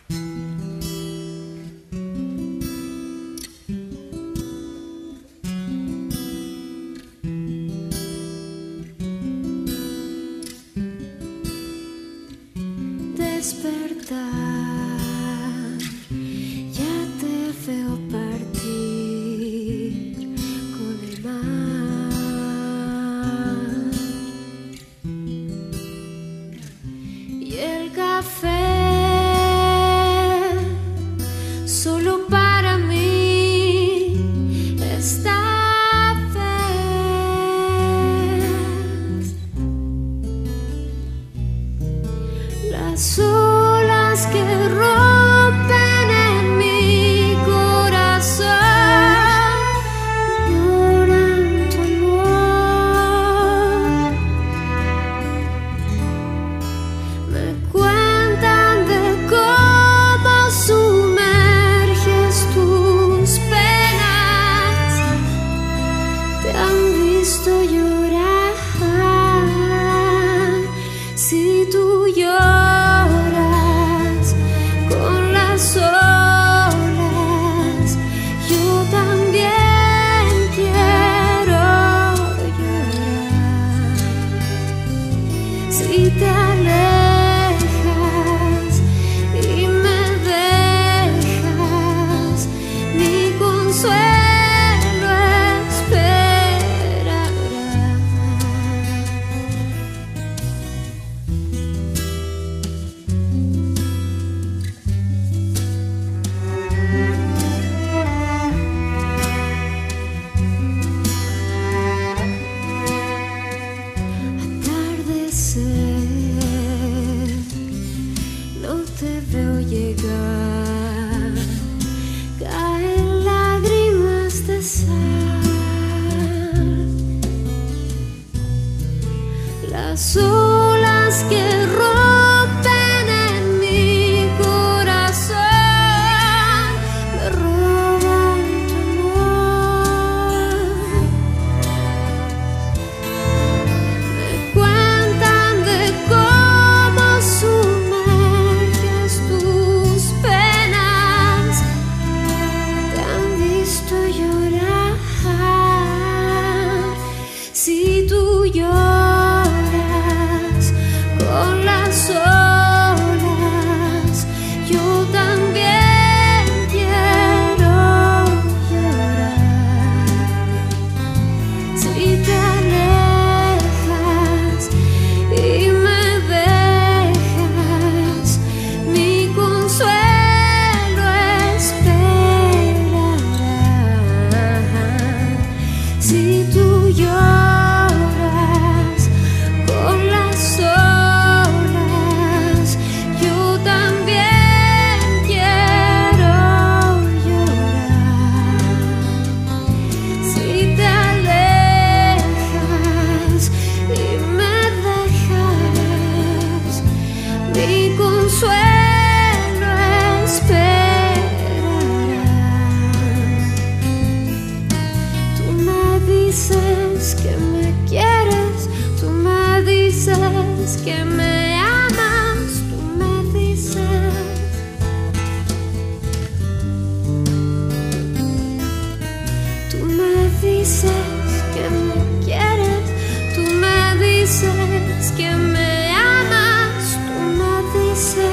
Despertar, ya te veo partir con el mar y el café solo para mí esta vez. Las olas que rompen en mi corazón lloran tu amor. Me cuentan de cómo sumerges tus penas. Te han visto llorar. Si tú lloras con las olas, yo también quiero llorar. Si te alejas y me dejas, mi consuelo esperará. No te veo llegar, caen lágrimas de sal. Las olas que rompen en mi corazón me roban tu amor. Me cuentan de cómo sumerges tus penas. Te han visto llorar. Si tú lloras con las olas, yo también quiero llorar. Si te alejas y me dejas, mi consuelo esperará. Si tú lloras con las olas, yo también quiero llorar. Si te alejas y me dejas, mi consuelo esperará. Tú me dices que me quieres, tú me dices que me amas, tú me dices. Tú me dices que me quieres, tú me dices que me amas, tú me dices.